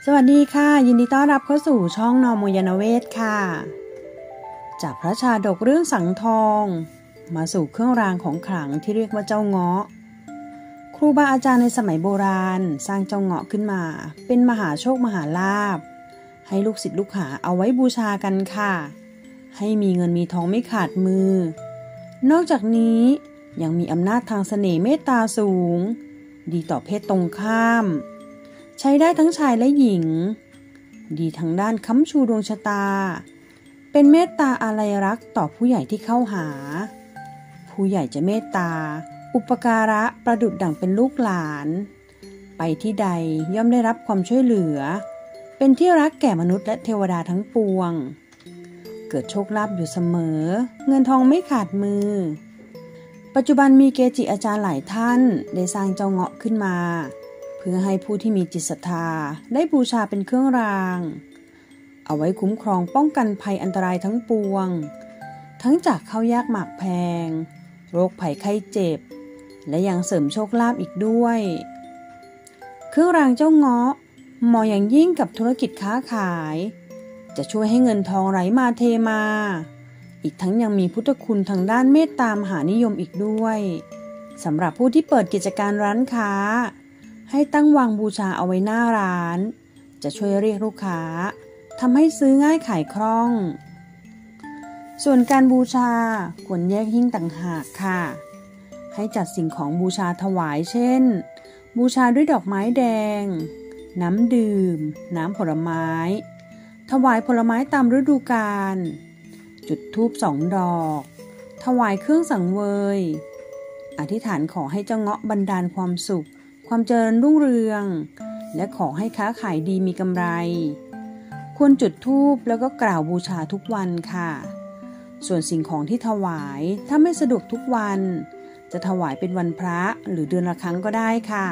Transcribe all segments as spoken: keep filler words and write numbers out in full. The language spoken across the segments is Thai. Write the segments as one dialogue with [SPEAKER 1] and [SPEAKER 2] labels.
[SPEAKER 1] สวัสดีค่ะยินดีต้อนรับเข้าสู่ช่องนอมยานเวศค่ะจากพระชาดกเรื่องสังทองมาสู่เครื่องรางของขลังที่เรียกว่าเจ้าเงาะครูบาอาจารย์ในสมัยโบราณสร้างเจ้าเงาะขึ้นมาเป็นมหาโชคมหาลาภให้ลูกศิษย์ลูกหาเอาไว้บูชากันค่ะให้มีเงินมีทองไม่ขาดมือนอกจากนี้ยังมีอำนาจทางเสน่ห์เมตตาสูงดีต่อเพศตรงข้ามใช้ได้ทั้งชายและหญิงดีทางด้านค้ำชูดวงชะตาเป็นเมตตาอาลัยรักต่อผู้ใหญ่ที่เข้าหาผู้ใหญ่จะเมตตาอุปการะประดุจดั่งเป็นลูกหลานไปที่ใดย่อมได้รับความช่วยเหลือเป็นที่รักแก่มนุษย์และเทวดาทั้งปวงเกิดโชคลาภอยู่เสมอเงินทองไม่ขาดมือปัจจุบันมีเกจิอาจารย์หลายท่านได้สร้างเจ้าเงาะขึ้นมาเพื่อให้ผู้ที่มีจิตศรัทธาได้บูชาเป็นเครื่องรางเอาไว้คุ้มครองป้องกันภัยอันตรายทั้งปวงทั้งจากข้าวยากหมากแพงโรคภัยไข้เจ็บและยังเสริมโชคลาภอีกด้วยเครื่องรางเจ้าเงาะเหมาะอย่างยิ่งกับธุรกิจค้าขายจะช่วยให้เงินทองไหลมาเทมาอีกทั้งยังมีพุทธคุณทางด้านเมตตามหานิยมอีกด้วยสำหรับผู้ที่เปิดกิจการร้านค้าให้ตั้งวางบูชาเอาไว้หน้าร้านจะช่วยเรียกลูกค้าทำให้ซื้อง่ายขายคล่องส่วนการบูชาควรแยกหิ้งต่างหากค่ะให้จัดสิ่งของบูชาถวายเช่นบูชาด้วยดอกไม้แดงน้ำดื่มน้ำผลไม้ถวายผลไม้ตามฤดูกาลจุดธูปสองดอกถวายเครื่องสังเวยอธิษฐานขอให้เจ้าเงาะบันดาลความสุขความเจริญรุ่งเรืองและขอให้ค้าขายดีมีกำไรควรจุดธูปแล้วก็กล่าวบูชาทุกวันค่ะส่วนสิ่งของที่ถวายถ้าไม่สะดวกทุกวันจะถวายเป็นวันพระหรือเดือนละครั้งก็ได้ค่ะ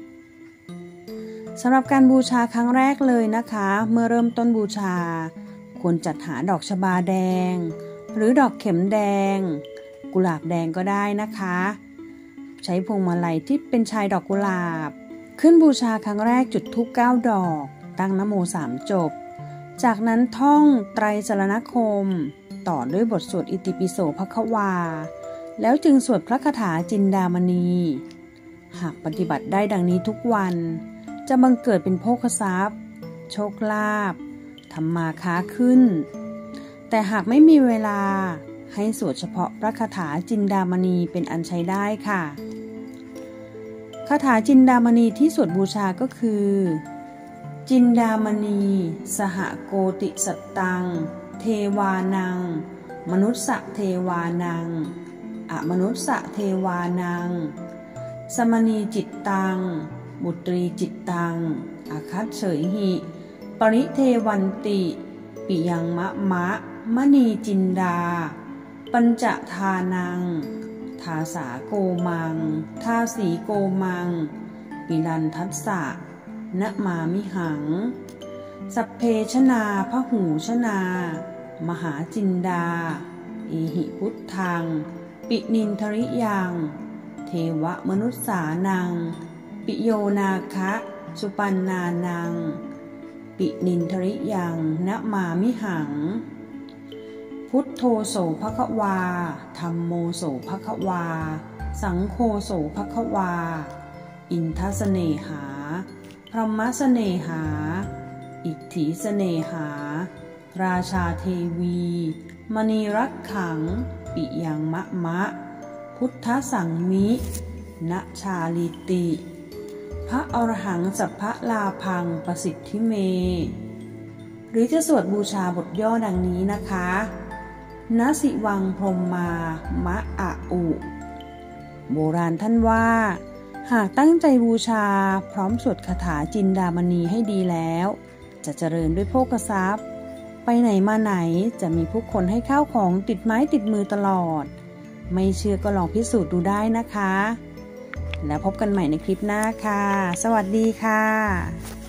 [SPEAKER 1] สำหรับการบูชาครั้งแรกเลยนะคะเมื่อเริ่มต้นบูชาควรจัดหาดอกชบาแดงหรือดอกเข็มแดงกุหลาบแดงก็ได้นะคะใช้พวงมาลัยที่เป็นชายดอกกุหลาบขึ้นบูชาครั้งแรกจุดธูปเก้าดอกตั้งนะโมสามจบจากนั้นท่องไตรสรณคมต่อด้วยบทสวดอิติปิโสภควาแล้วจึงสวดพระคาถาจินดามณีหากปฏิบัติได้ดังนี้ทุกวันจะบังเกิดเป็นโภคทรัพย์โชคลาภทำมาค้าขึ้นแต่หากไม่มีเวลาให้สวดเฉพาะพระคาถาจินดามณีเป็นอันใช้ได้ค่ะคาถาจินดามณีที่สวดบูชาก็คือจินดามณีสหโกติสัตตังเทวานังมนุสสะเทวานังอมนุสสะเทวานังสมณีจิตตังบุตรีจิตตังอาคัตเฉยหิปริเทวันติปิยังมะมะมณีจินดาปัญจทานังทาสาโกมังทาสีโกมังปิลันทัสสะนะมามิหังสัพเพชนาพหูชนามหาจินดาอิหิพุทธังปินินทริยังเทวมนุสสานังปิโยนาคะสุปันนานังปินินทริยังนะมามิหังพุทโธโสภควาธัมโมโสภควาสังโฆโสภควาอินทสเนหาพรหมสเนหาอิทธิสเนหาราชาเทวีมณีรักขังปิยังมะมะพุทธสังมิณชาลิติพระอรหังสัพพะลาพังประสิทธิเมหรือจะสวดบูชาบทย่อดังนี้นะคะณสิวังพรหมมามะอะอุโบราณท่านว่าหากตั้งใจบูชาพร้อมสวดคาถาจินดามณีให้ดีแล้วจะเจริญด้วยโภคทรัพย์ไปไหนมาไหนจะมีผู้คนให้ข้าวของติดไม้ติดมือตลอดไม่เชื่อก็ลองพิสูจน์ดูได้นะคะแล้วพบกันใหม่ในคลิปหน้าค่ะสวัสดีค่ะ